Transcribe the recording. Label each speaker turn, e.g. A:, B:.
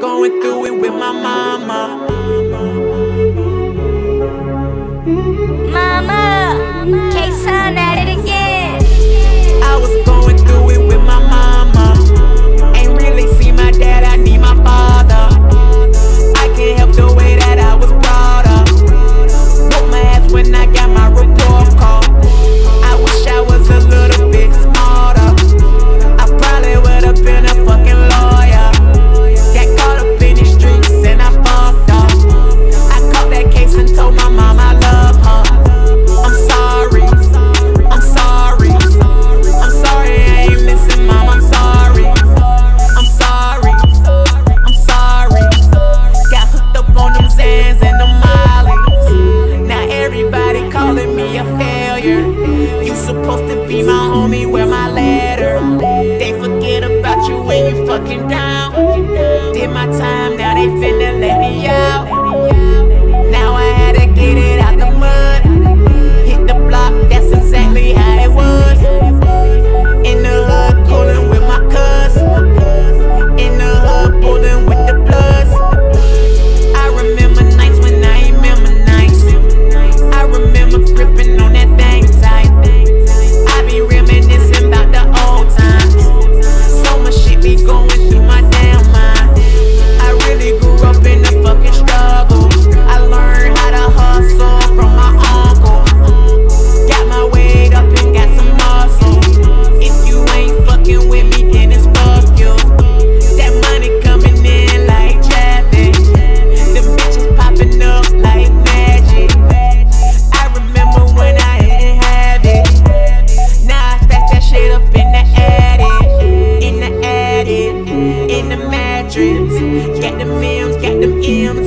A: going through it with my mama.
B: Mama, K-Sun at it again.
A: I was going through it with my mama. Ain't really see my dad, I need my father. I can't help the way that I was brought up. Whooped my ass when I got my report card. I wish I was a little bit smarter. I probably would've been a fucking lawyer. Got caught up in the streets and I fucked up. I caught that case and told my mom I love her. I'm sorry, I'm sorry, I'm sorry, I ain't listen, mom, I'm sorry, I'm sorry, I'm sorry. Got hooked up on them Zans and them Mollies. Now everybody calling me a failure. You supposed to be my homie, wear my letter. They forget about you when you fucking down. Did my time, now they finna let me out. Now I had to get it out the mud. Hit the block, that's exactly how it was. In the hood, coolin' with my cuz. In the hood, bullin' with the bloods. I remember nights when I ain't remember nights. I remember gripping on that thing tight. I be reminiscing about the old times. So much shit be going through my damn mind. I really grew up in the fucking struggle. I learned how to hustle from my uncle. Got my weight up and got some muscle. If you ain't fucking with me, then it's fuck you. That money coming in like traffic. Them bitches popping up like magic. I remember when I didn't have it. Now I stack that shit up in the attic. In the attic, in the mattress. Got them M's, got them M's.